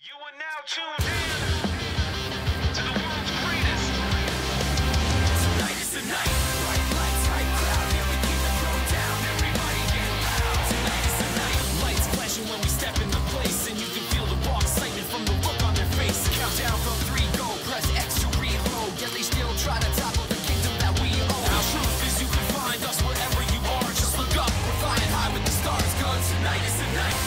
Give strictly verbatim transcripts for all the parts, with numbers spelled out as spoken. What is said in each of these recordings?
You are now tuned in to the world's greatest. Tonight is the night. Bright lights, high crowd. Here we keep the throw down. Everybody get loud. Tonight is the night. Lights flashing when we step in the place, and you can feel the raw excitement from the look on their face. Countdown from three, go. Press X to reload. Yet they still try to topple the kingdom that we own. The truth is you can find us wherever you are. Just look up. We're flying high with the stars. Guns. Tonight is the night.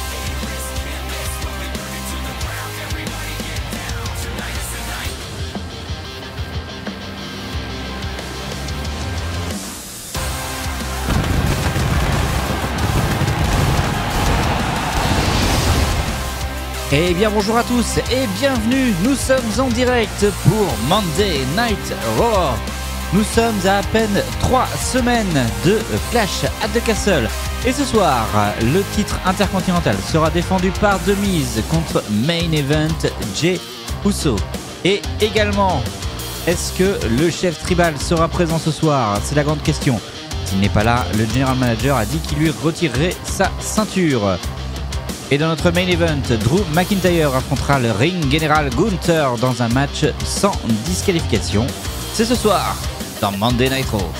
Eh bien bonjour à tous et bienvenue, nous sommes en direct pour Monday Night Raw. Nous sommes à à peine trois semaines de Clash at the Castle. Et ce soir, le titre intercontinental sera défendu par The Miz contre Main Event Jey Uso. Et également, est-ce que le chef tribal sera présent ce soir? C'est la grande question. S'il n'est pas là, le General Manager a dit qu'il lui retirerait sa ceinture. Et dans notre main event, Drew McIntyre affrontera le Ring General Gunther dans un match sans disqualification. C'est ce soir dans Monday Night Raw.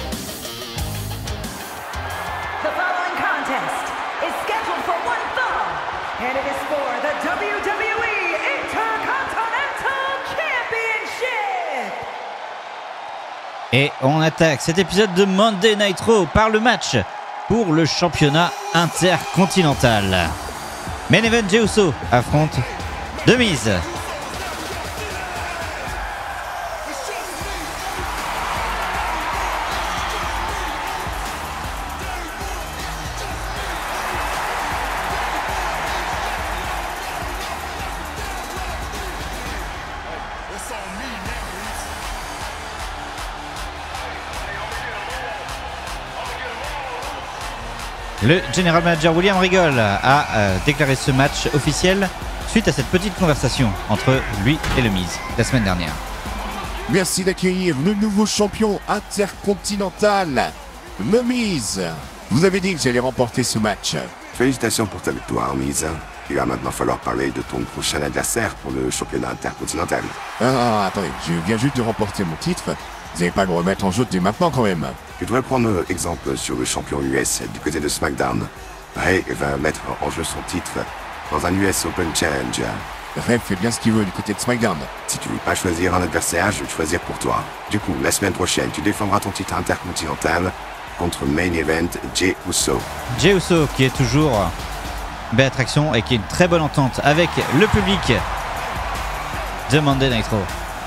The following contest is scheduled for one fall, and it is for the W W E Intercontinental Championship. Et on attaque cet épisode de Monday Night Raw par le match pour le championnat intercontinental. Main Event Jey Uso affronte The Miz. Le General Manager William Regal a euh, déclaré ce match officiel suite à cette petite conversation entre lui et le Miz la semaine dernière. Merci d'accueillir le nouveau champion intercontinental, The Miz. Vous avez dit que j'allais remporter ce match. Félicitations pour ta victoire, Miz. Il va maintenant falloir parler de ton prochain adversaire pour le championnat intercontinental. Ah, attendez, je viens juste de remporter mon titre. Vous n'allez pas me remettre en jeu dès maintenant quand même. Tu devrais prendre exemple sur le champion U S du côté de SmackDown. Ray va mettre en jeu son titre dans un U S Open Challenge. Ray fait bien ce qu'il veut du côté de SmackDown. Si tu veux pas choisir un adversaire, je vais choisir pour toi. Du coup, la semaine prochaine, tu défendras ton titre intercontinental contre Main Event Jey Uso. Jey Uso qui est toujours belle attraction et qui est une très bonne entente avec le public de Monday Night Raw.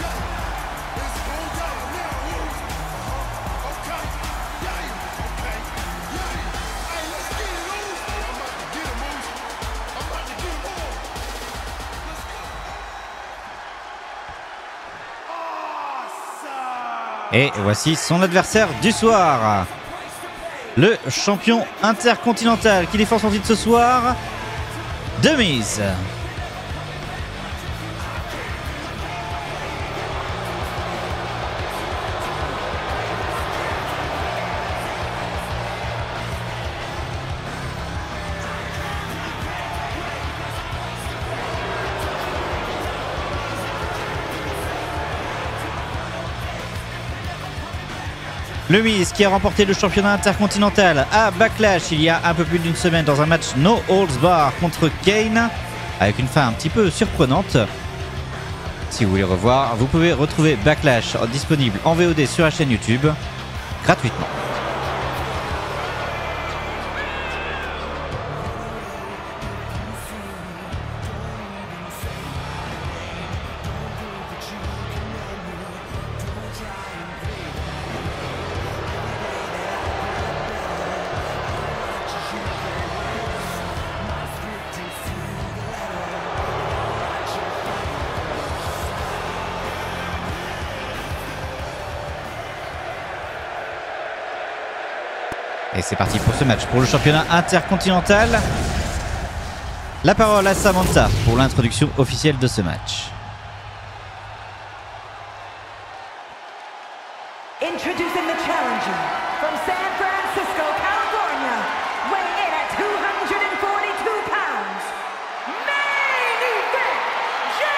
Et voici son adversaire du soir. Le champion intercontinental qui défend son titre ce soir, The Miz. Le Miz qui a remporté le championnat intercontinental à Backlash il y a un peu plus d'une semaine dans un match No Holds Barred contre Kane avec une fin un petit peu surprenante. Si vous voulez revoir, vous pouvez retrouver Backlash disponible en V O D sur la chaîne YouTube gratuitement. Et c'est parti pour ce match pour le championnat intercontinental. La parole à Samantha pour l'introduction officielle de ce match. Introducing the challenger from San Francisco, California, weighing in at two hundred forty-two pounds, main event, Jey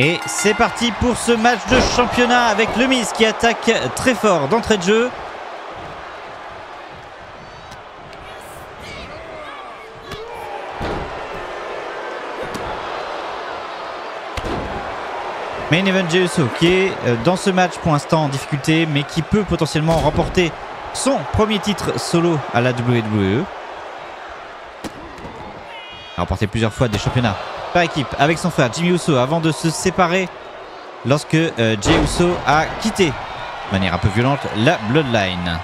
Et c'est parti pour ce match de championnat avec le Miz qui attaque très fort d'entrée de jeu. Main Event Jey Uso qui est dans ce match pour l'instant en difficulté mais qui peut potentiellement remporter son premier titre solo à la W W E. Il a remporté plusieurs fois des championnats par équipe avec son frère Jimmy Uso avant de se séparer lorsque euh, Jey Uso a quitté de manière un peu violente la Bloodline.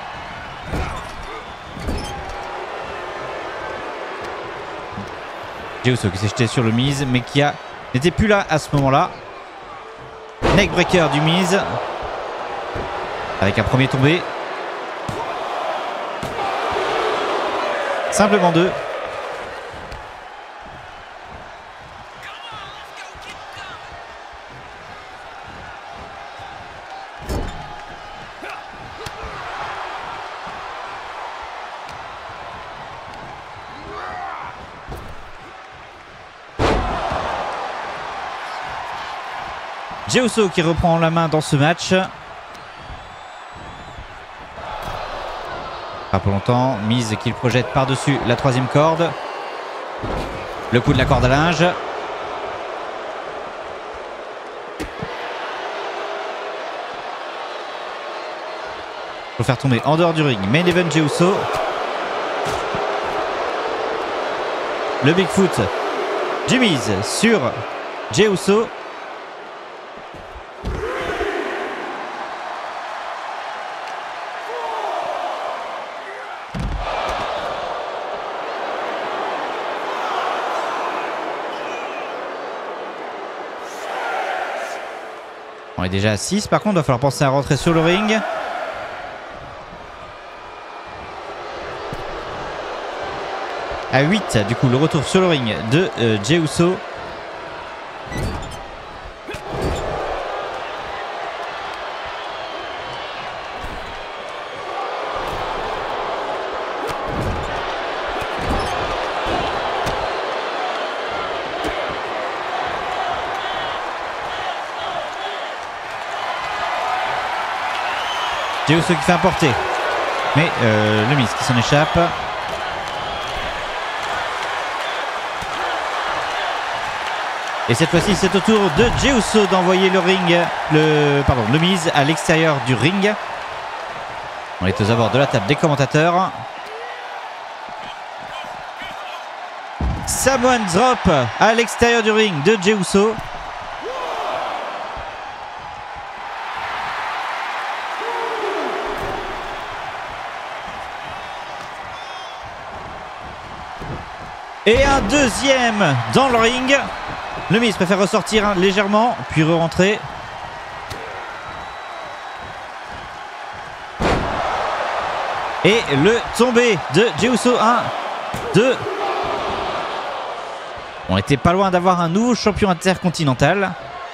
Jey Uso qui s'est jeté sur le Miz mais qui a n'était plus là à ce moment-là. Neckbreaker du Miz avec un premier tombé. Simplement deux. Jey Uso qui reprend la main dans ce match. Pas pour longtemps. Miz qui le projette par-dessus la troisième corde. Le coup de la corde à linge. Pour faire tomber en dehors du ring. Main Event Jey Uso. Le Bigfoot du Miz sur Jey Uso. On est déjà à six, par contre, il va falloir penser à rentrer sur le ring. À huit, du coup, le retour sur le ring de euh, Jey Uso. Jey Uso qui fait un porté. Mais euh, le Miz qui s'en échappe. Et cette fois-ci, c'est au tour de Jey Uso d'envoyer le ring, le, pardon, le Miz à l'extérieur du ring. On est aux abords de la table des commentateurs. Samoan Drop à l'extérieur du ring de Jey Uso. Et un deuxième dans le ring. Le Miz préfère ressortir légèrement, puis re-rentrer. Et le tombé de Jey Uso. un, deux. On était pas loin d'avoir un nouveau champion intercontinental.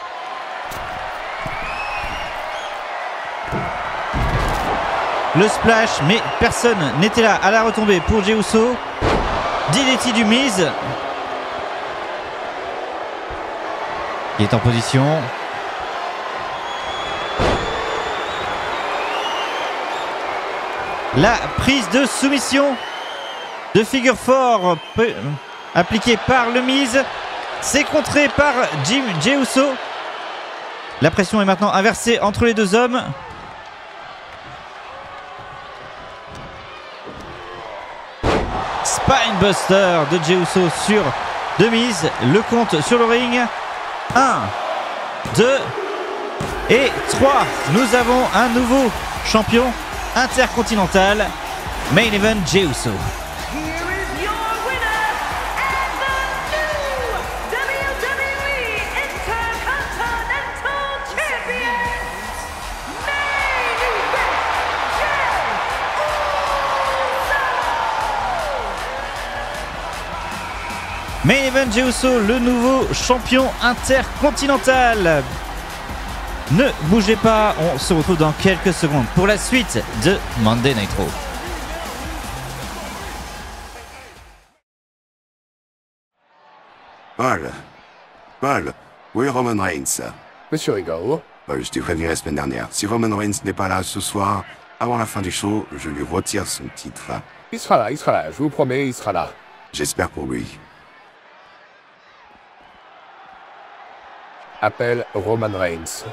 Le splash, mais personne n'était là à la retombée pour Jey Uso. D D T du Miz. Qui est en position. La prise de soumission de figure four appliquée par le Miz. C'est contré par Jim Jey Uso. La pression est maintenant inversée entre les deux hommes. Spinebuster de Jey Uso sur The Miz. Le compte sur le ring. un, deux et trois. Nous avons un nouveau champion intercontinental. Main Event Jey Uso. Here is your winner and the new W W E Intercontinental Champion, Main Event Jey Uso. Main Event Jey Uso, le nouveau champion intercontinental. Ne bougez pas, on se retrouve dans quelques secondes pour la suite de Monday Night Raw. Paul, Paul, Oui, Roman Reigns. Monsieur Rigao. Euh, je t'ai prévenu la semaine dernière. Si Roman Reigns n'est pas là ce soir, avant la fin du show, je lui retire son titre. Il sera là, il sera là, je vous promets, il sera là. J'espère pour lui. Appelle Roman Reigns.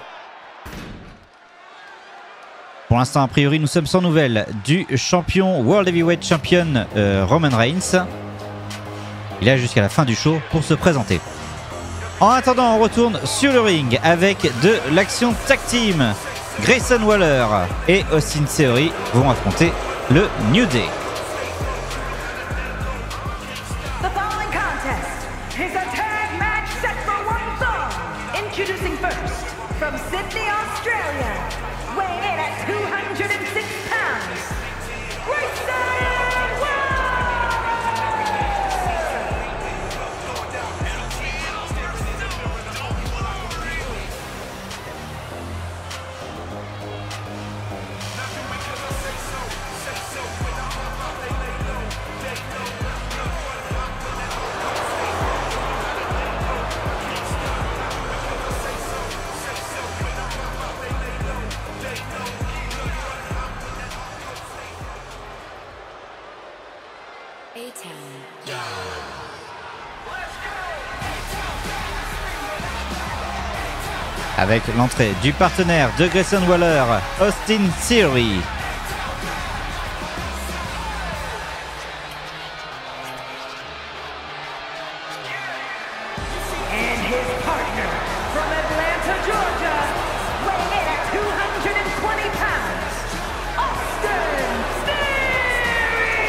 Pour l'instant, a priori, nous sommes sans nouvelles du champion World Heavyweight Champion euh, Roman Reigns. Il est jusqu'à la fin du show pour se présenter. En attendant, on retourne sur le ring avec de l'action tag team. Grayson Waller et Austin Theory vont affronter le New Day. The following contest is a tag match set for one fall. Introducing first, from Sydney, Australia, weighing in at two hundred six pounds, Grayson Waller! Avec l'entrée du partenaire de Grayson Waller, Austin Theory. And his partner from Atlanta, Georgia, weighing in at two hundred twenty pounds, Austin Theory!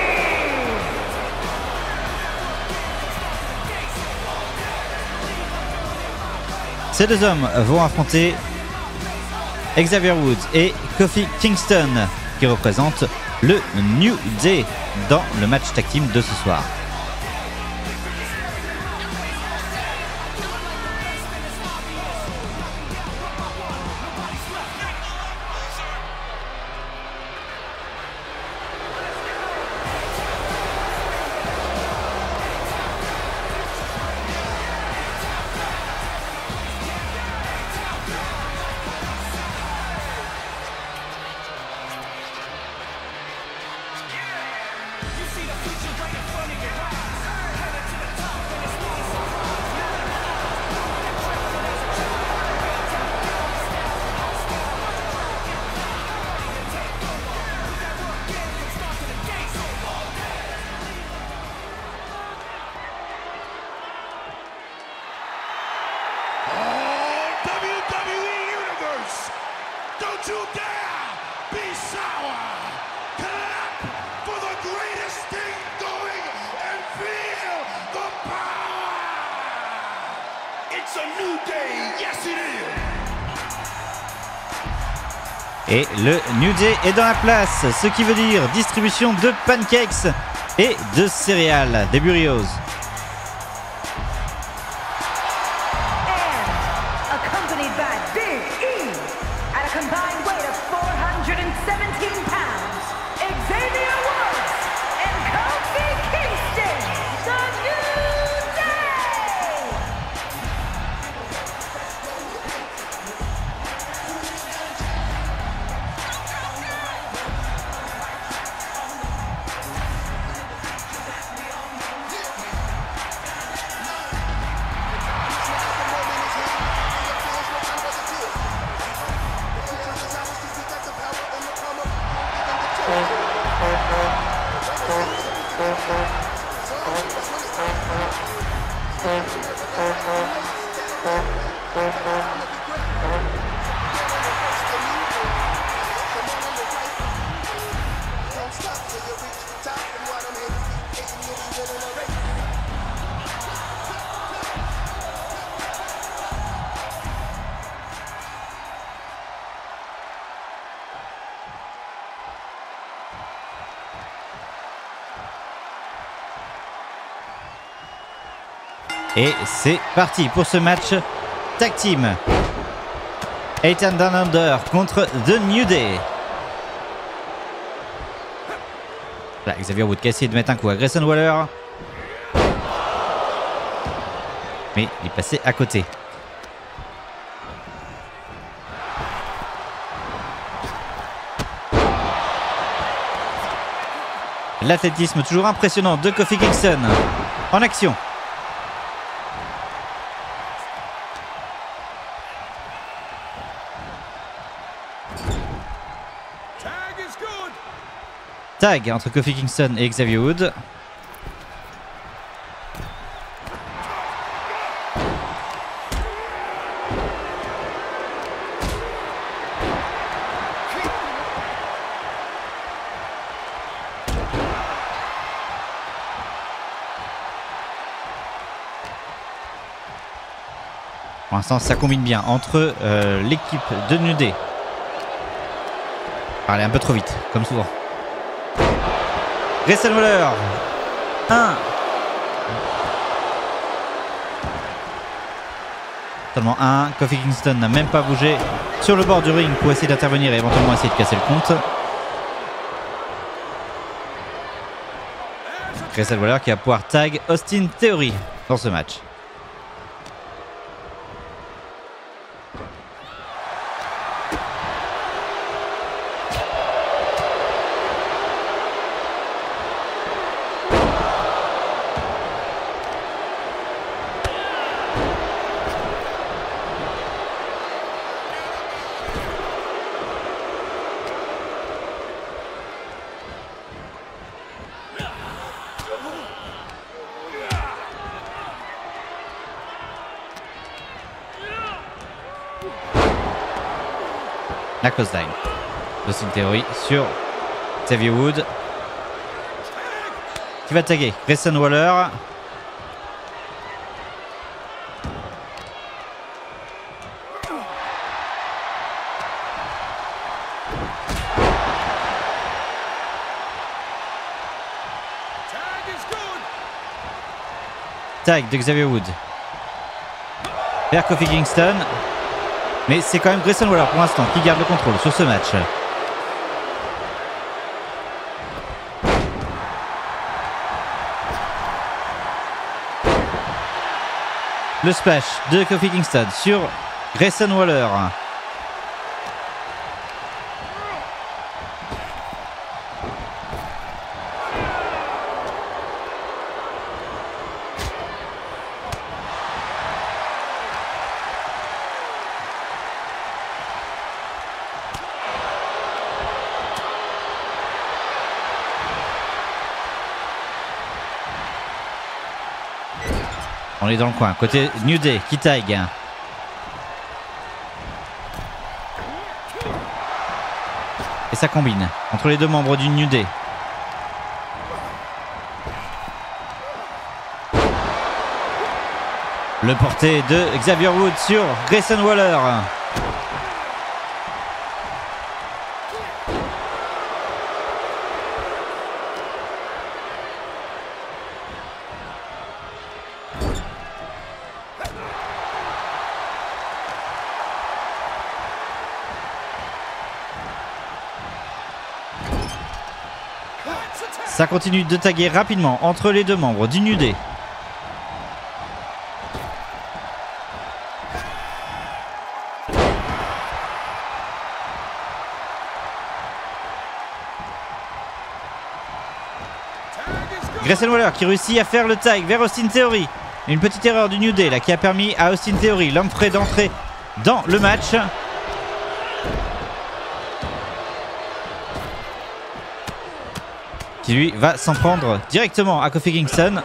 Ces deux hommes vont affronter Xavier Woods et Kofi Kingston qui représentent le New Day dans le match tag team de ce soir. W W E Universe, don't you dare be sour. Clap for the greatest thing going and feel the power. It's a new day, yes it is. Et le New Day est dans la place, ce qui veut dire distribution de pancakes et de céréales, des burritos. Accompanied by Big E, at a combined weight of four hundred seventeen pounds, Xavier Woods and Kofi Kingston, the New Day! Et c'est parti pour ce match tag team. Eight and Down Under contre The New Day. Là, Xavier Woods qui a essayé de mettre un coup à Grayson Waller. Mais il est passé à côté. L'athlétisme toujours impressionnant de Kofi Kingston. En action. Tag entre Kofi Kingston et Xavier Wood. Pour l'instant, ça combine bien entre euh, l'équipe de New Day. Allez, un peu trop vite, comme souvent. Grayson Waller. un. Seulement un. Kofi Kingston n'a même pas bougé sur le bord du ring pour essayer d'intervenir et éventuellement essayer de casser le compte. Grayson Waller qui va pouvoir tag Austin Theory dans ce match. La clothesline. Austin Theory sur Xavier Wood. Qui va taguer Grayson Waller. Tag de Xavier Wood vers Kofi Kingston. Mais c'est quand même Grayson Waller pour l'instant qui garde le contrôle sur ce match. Le splash de Kofi Kingston sur Grayson Waller. On est dans le coin, côté New Day qui tag. Et ça combine entre les deux membres du New Day. Le porté de Xavier Wood sur Grayson Waller. Ça continue de taguer rapidement entre les deux membres du New Day. Grayson Waller qui réussit à faire le tag vers Austin Theory. Une petite erreur du New Day là qui a permis à Austin Theory, l'homme frais, d'entrer dans le match. Qui lui va s'en prendre directement à Kofi Kingston.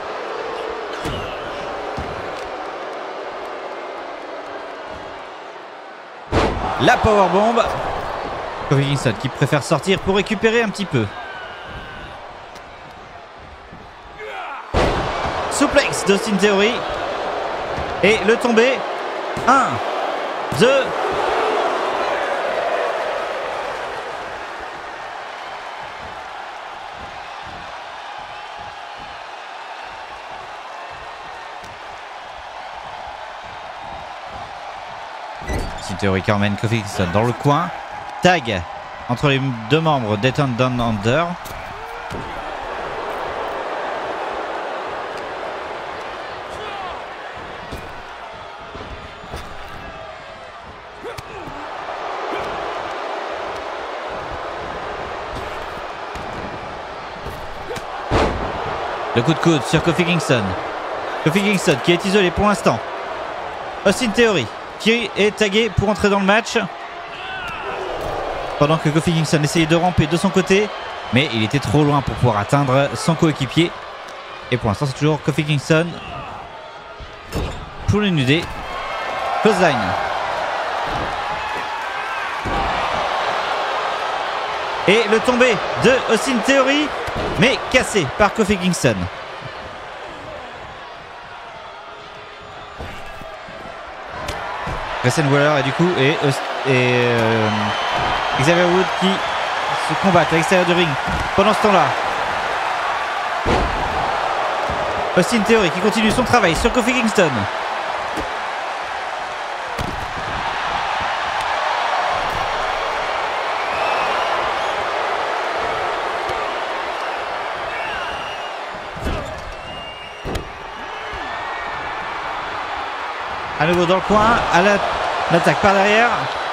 La powerbomb. Kofi Kingston qui préfère sortir pour récupérer un petit peu. Suplex d'Austin Theory. Et le tombé. un, deux. Theory qui emmène Kofi Kingston dans le coin. Tag entre les deux membres d'Eton Down Under. Le coup de coude sur Kofi Kingston. Kofi Kingston qui est isolé pour l'instant. Austin Theory qui est tagué pour entrer dans le match. Pendant que Kofi Kingston essayait de ramper de son côté. Mais il était trop loin pour pouvoir atteindre son coéquipier. Et pour l'instant c'est toujours Kofi Kingston. Pour le nudé. Clothesline. Et le tombé de Austin Theory, mais cassé par Kofi Kingston. Grayson Waller et du coup et, et euh, Xavier Wood qui se combattent à l'extérieur du ring pendant ce temps-là. Austin Theory qui continue son travail sur Kofi Kingston. À nouveau dans le coin, à l'attaque par derrière.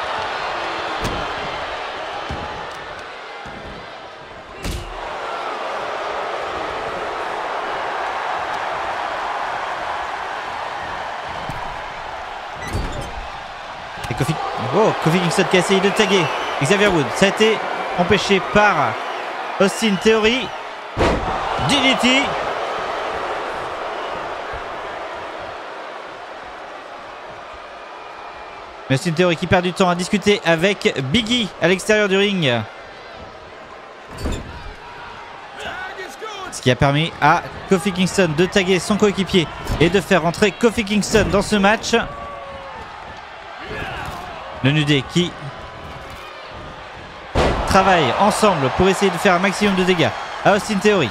Et Kofi, oh, Kofi Kingston qui a essayé de taguer Xavier Wood. Ça a été empêché par Austin Theory. D D T. Mais c'est une théorie qui perd du temps à discuter avec Biggie à l'extérieur du ring. Ce qui a permis à Kofi Kingston de taguer son coéquipier et de faire rentrer Kofi Kingston dans ce match. Le nudé qui travaille ensemble pour essayer de faire un maximum de dégâts à Austin Theory.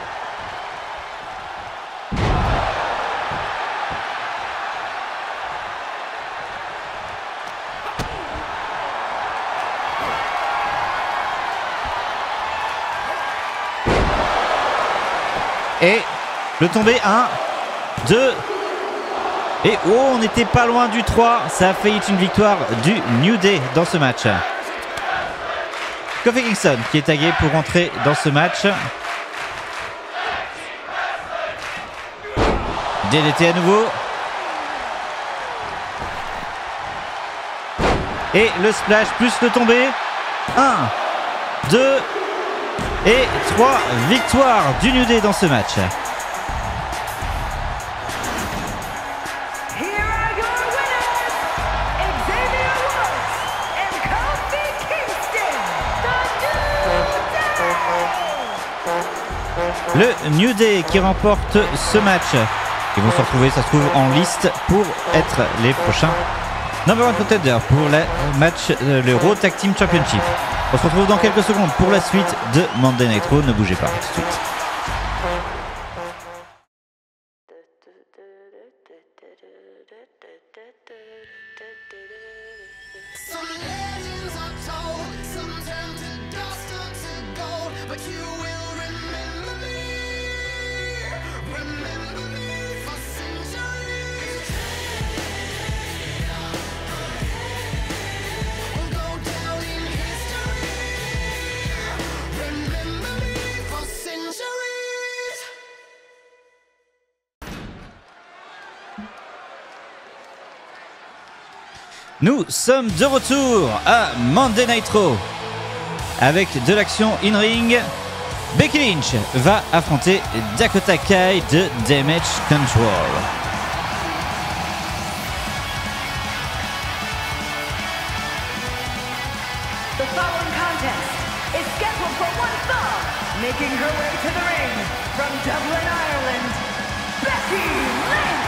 Et le tombé, un, deux, et oh, on n'était pas loin du trois. Ça a failli être une victoire du New Day dans ce match. Kofi Kingston qui est tagué pour rentrer dans ce match. D D T à nouveau. Et le splash plus le tombé. un, deux et trois victoires du New Day dans ce match. Here are your winners, Xavier Woods and Kofi Kingston, the New Day. Le New Day qui remporte ce match. Ils vont se retrouver, ça se trouve, en liste pour être les prochains number one contenders pour le match, euh, le Raw Tag Team Championship. On se retrouve dans quelques secondes pour la suite de Monday Night Raw. Ne bougez pas, tout de suite. Some legends are told, some turn to dust or to gold, but you will remember me, remember me for centuries. We'll go down in history, remember me for centuries. Nous sommes de retour à Monday Night Raw avec de l'action in-ring. Becky Lynch va affronter Dakota Kai de Damage Control. The following contest is scheduled for one fall, making her way to the ring from Dublin, Ireland, Becky Lynch.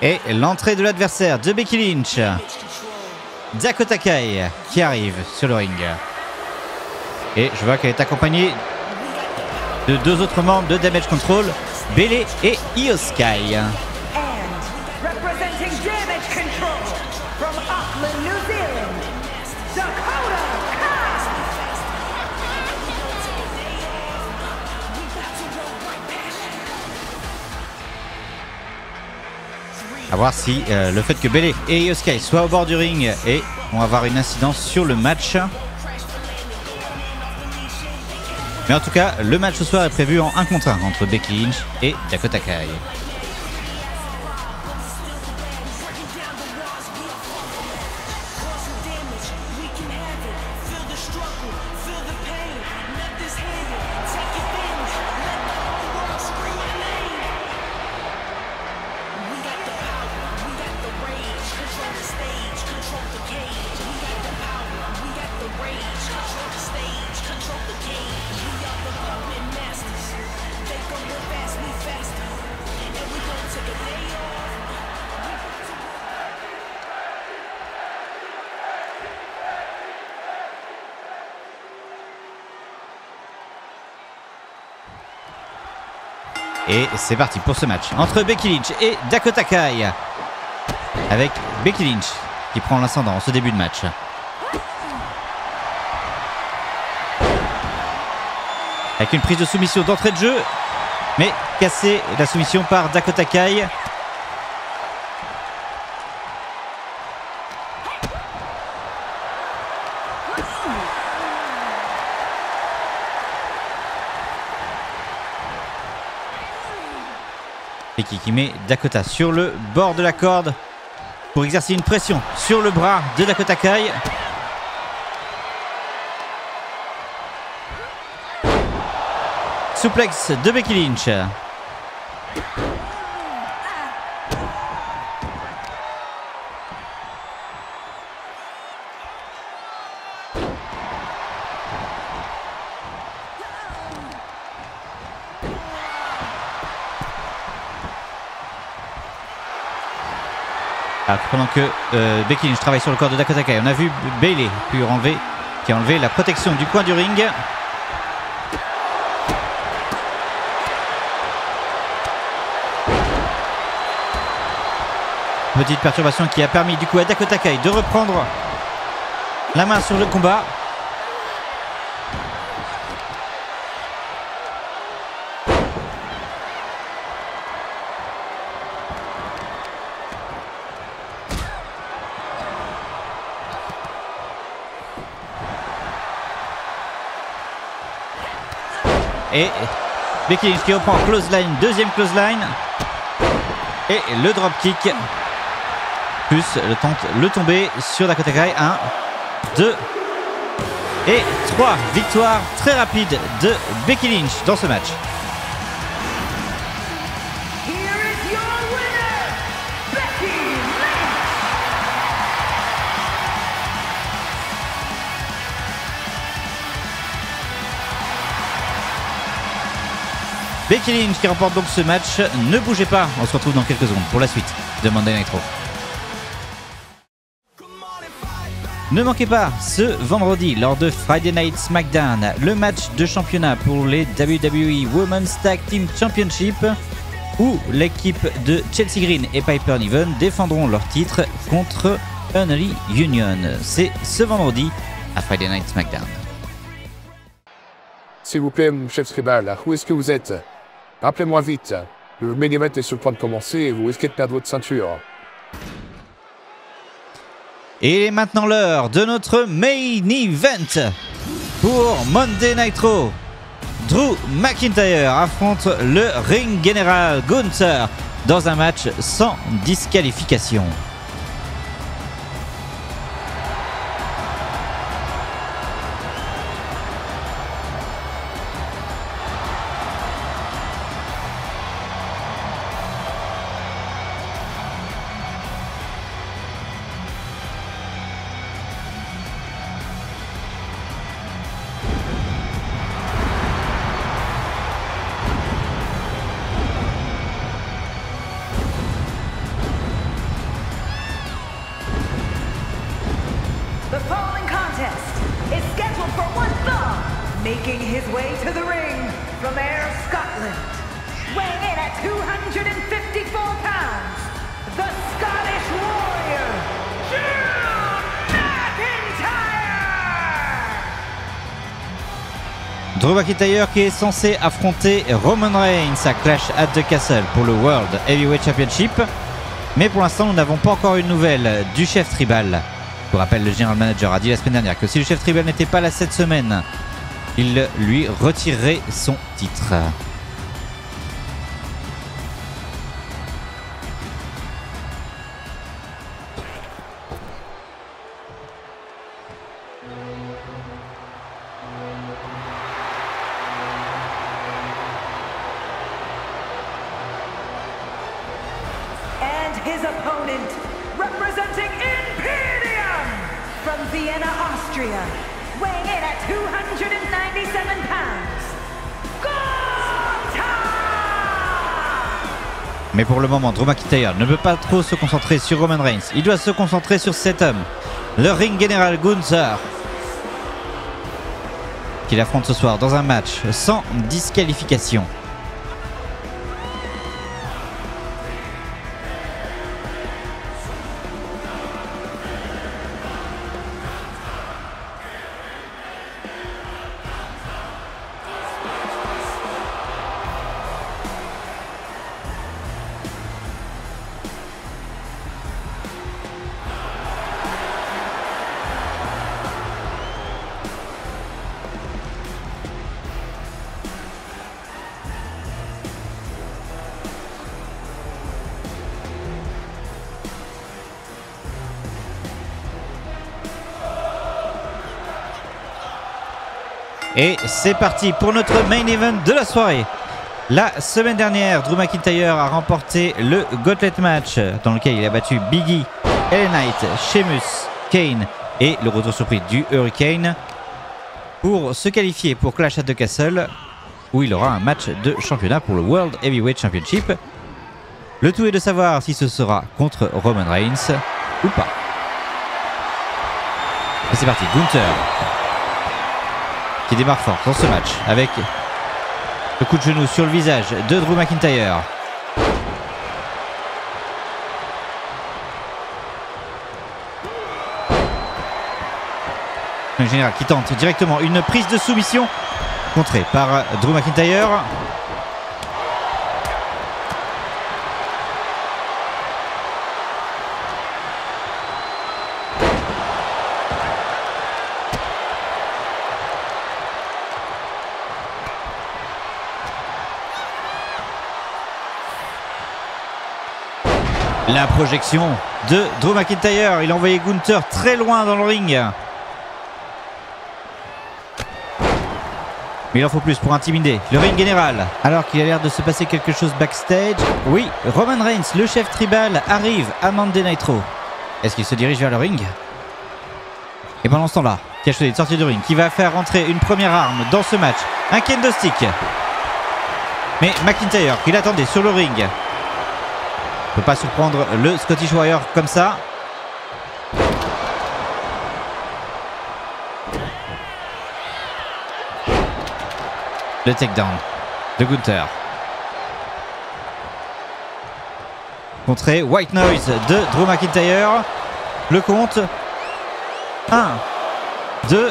Et l'entrée de l'adversaire de Becky Lynch. Dakota Kai qui arrive sur le ring. Et je vois qu'elle est accompagnée de deux autres membres de Damage Control, Bayley et Io Sky. And representing Damage Control from Auckland, New Zealand, Dakota Kai. A voir si euh, le fait que Bayley et Io Sky soient au bord du ring et vont avoir une incidence sur le match. Mais en tout cas, le match ce soir est prévu en un contre un entre Becky Lynch et Dakota Kai. Et c'est parti pour ce match entre Becky Lynch et Dakota Kai. Avec Becky Lynch qui prend l'ascendant en ce début de match. Avec une prise de soumission d'entrée de jeu. Mais cassée la soumission par Dakota Kai. Becky qui met Dakota sur le bord de la corde pour exercer une pression sur le bras de Dakota Kai. Suplex de Becky Lynch. Alors, pendant que euh, Becky Lynch travaille sur le corps de Dakota Kai, on a vu Bayley puis enlever, qui a enlevé la protection du coin du ring. Petite perturbation qui a permis du coup à Dakota Kai de reprendre la main sur le combat. Et Becky Lynch qui reprend close line, deuxième close line. Et le drop kick. Plus le, tente, le tomber sur Dakota Kai. un, deux et trois. Victoire très rapide de Becky Lynch dans ce match. Here is your winner, Becky Lynch. Becky Lynch qui remporte donc ce match. Ne bougez pas, on se retrouve dans quelques secondes pour la suite de Monday Night Raw. Ne manquez pas ce vendredi lors de Friday Night SmackDown le match de championnat pour les W W E Women's Tag Team Championship où l'équipe de Chelsea Green et Piper Niven défendront leur titre contre Unholy Union. C'est ce vendredi à Friday Night SmackDown. S'il vous plaît, mon chef tribal, où est-ce que vous êtes? Rappelez-moi vite. Le main event est sur le point de commencer et vous risquez de perdre votre ceinture. Et il est maintenant l'heure de notre main event pour Monday Night Raw. Drew McIntyre affronte le ring général Gunther dans un match sans disqualification. The following contest is scheduled for one fall, making his way to the ring from Ayr, Scotland, weighing in at two hundred fifty-four pounds, the Scottish Warrior, Drew McIntyre! Drew McIntyre qui est censé affronter Roman Reigns à Clash at the Castle pour le World Heavyweight Championship. Mais pour l'instant, nous n'avons pas encore une nouvelle du chef tribal. Pour rappel, le General Manager a dit la semaine dernière que si le chef tribal n'était pas là cette semaine, il lui retirerait son titre. And his opponent, representing Imperium from Vienna, Austria, weighing in at two hundred ninety-seven pounds, Gunther! Mais pour le moment, Drew McIntyre ne peut pas trop se concentrer sur Roman Reigns. Il doit se concentrer sur cet homme, le ring général Gunther, qu'il affronte ce soir dans un match sans disqualification. Et c'est parti pour notre main event de la soirée. La semaine dernière, Drew McIntyre a remporté le Gauntlet match dans lequel il a battu Big E, L A Knight, Sheamus, Kane et le retour surprise du Hurricane pour se qualifier pour Clash at the Castle où il aura un match de championnat pour le World Heavyweight Championship. Le tout est de savoir si ce sera contre Roman Reigns ou pas. Et c'est parti, Gunther qui démarre fort dans ce match avec le coup de genou sur le visage de Drew McIntyre. Le général qui tente directement une prise de soumission contrée par Drew McIntyre. La projection de Drew McIntyre, il a envoyé Gunther très loin dans le ring. Mais il en faut plus pour intimider le ring général. Alors qu'il a l'air de se passer quelque chose backstage. Oui, Roman Reigns, le chef tribal, arrive à Monday Night Raw. Est-ce qu'il se dirige vers le ring? Et pendant ce temps-là, qui a choisi de sortir du ring, qui va faire rentrer une première arme dans ce match. Un kendo stick. Mais McIntyre, qui l'attendait sur le ring, ne peut pas surprendre le Scottish Warrior comme ça. Le takedown de Gunther. Contré, White Noise de Drew McIntyre. Le compte. un, deux.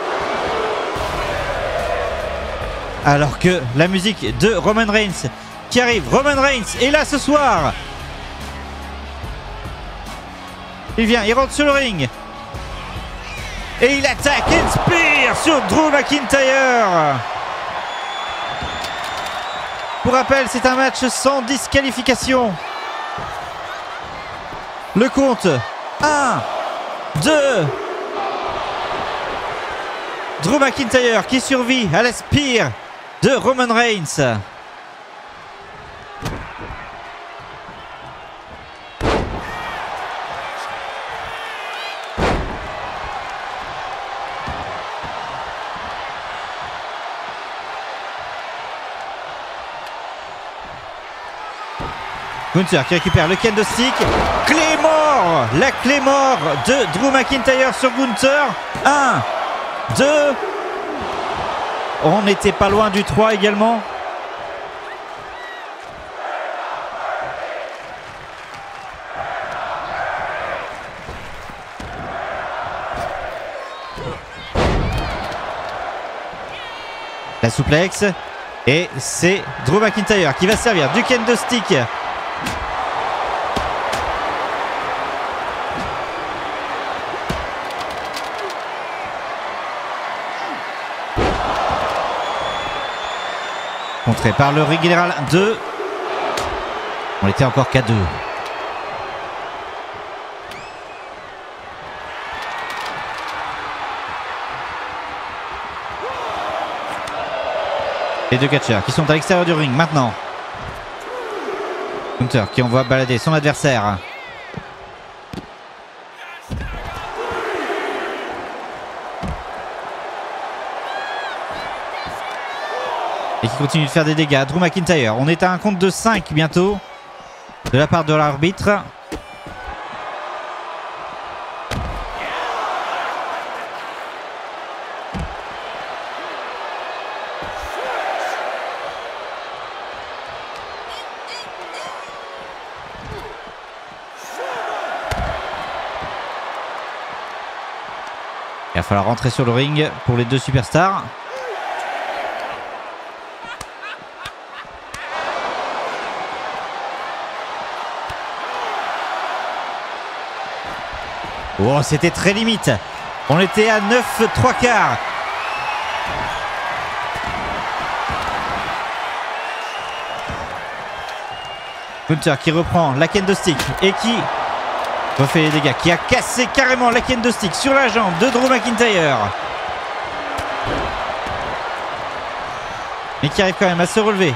Alors que la musique de Roman Reigns qui arrive. Roman Reigns est là ce soir. Il vient, il rentre sur le ring. Et il attaque une spear sur Drew McIntyre. Pour rappel, c'est un match sans disqualification. Le compte. un, deux. Drew McIntyre qui survit à la spear de Roman Reigns. Gunther qui récupère le kendo stick. Claymore la clé mort de Drew McIntyre sur Gunther. un, deux. On n'était pas loin du trois également. La souplex. Et c'est Drew McIntyre qui va servir du kendo stick. Contré par le ring général deux. On était encore qu'à deux. Les deux catcheurs qui sont à l'extérieur du ring maintenant. Gunther qui envoie balader son adversaire. Et qui continue de faire des dégâts. Drew McIntyre. On est à un compte de cinq bientôt. De la part de l'arbitre. Il va falloir rentrer sur le ring pour les deux superstars. Oh, c'était très limite. On était à neuf trois quarts. Gunther qui reprend la kendo stick et qui refait les dégâts, qui a cassé carrément la kendo stick sur la jambe de Drew McIntyre. Mais qui arrive quand même à se relever.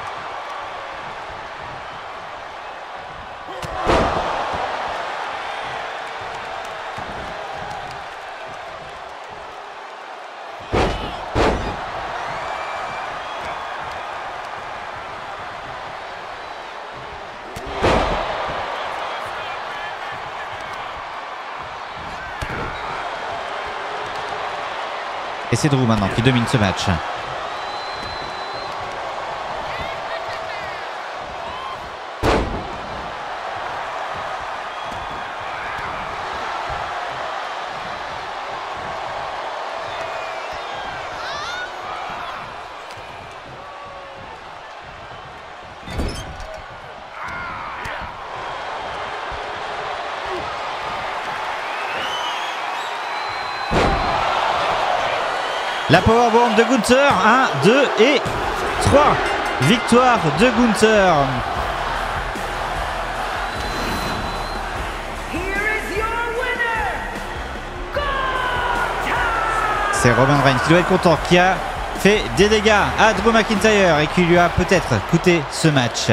Et c'est Drew maintenant qui domine ce match. La powerbomb de Gunther, un, deux et trois. Victoire de Gunther. Here is your winner, Gunther! C'est Roman Reigns qui doit être content, qui a fait des dégâts à Drew McIntyre et qui lui a peut-être coûté ce match.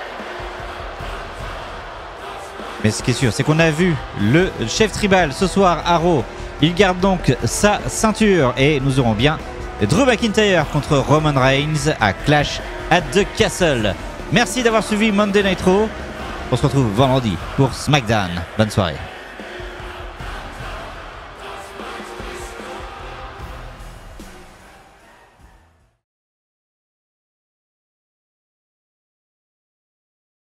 Mais ce qui est sûr, c'est qu'on a vu le chef tribal ce soir à Raw. Il garde donc sa ceinture et nous aurons bien Drew McIntyre contre Roman Reigns à Clash at the Castle. Merci d'avoir suivi Monday Night Raw. On se retrouve vendredi pour SmackDown. Bonne soirée.